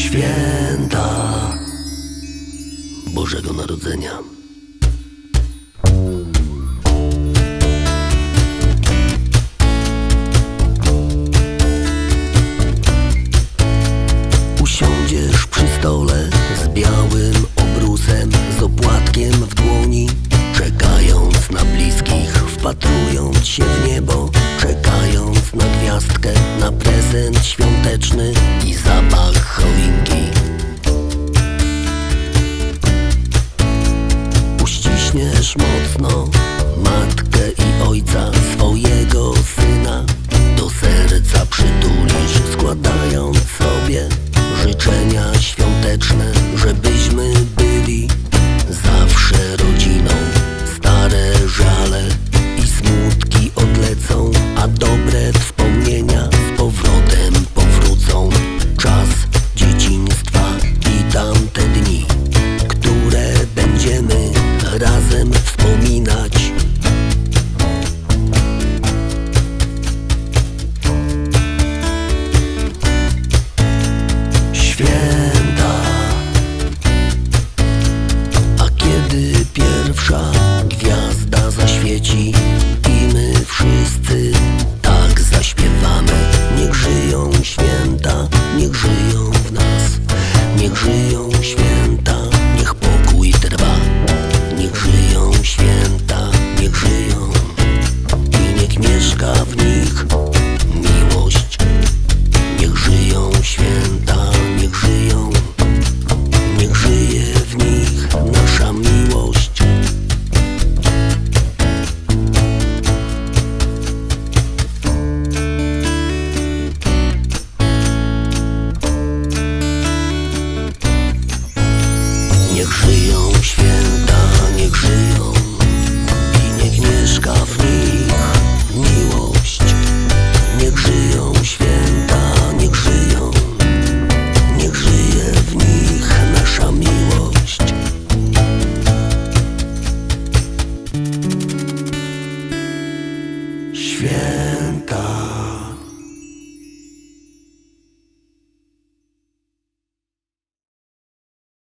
Święta Bożego Narodzenia. Usiądziesz przy stole z białym obrusem, z opłatkiem w dłoni, czekając na bliskich, wpatrując się w niebo, czekając na gwiazdkę, na prezent świąteczny i zapach choinki. Uściśniesz mocno matkę i ojca, swojego syna do serca przytulisz, składając sobie życzenia świąteczne, żebyśmy byli zawsze rodziną. Stare żale i smutki odlecą, a dobre wspomnienia z powrotem powrócą. Czas dzieciństwa i tamte dni, które będziemy razem wspominać. Święta, a kiedy pierwsza gwiazda zaświeci i my wszyscy tak zaśpiewamy: niech żyją święta, niech żyją w nas, niech żyją święta, niech pokój trwa, niech żyją święta, niech żyją i niech mieszka w nich miłość. Niech żyją święta, niech żyją, niech żyje w nich nasza miłość. Niech żyją święta, niech żyją i niech mieszka w nich miłość. Niech żyją święta, niech żyją, niech żyje w nich nasza miłość. Święta.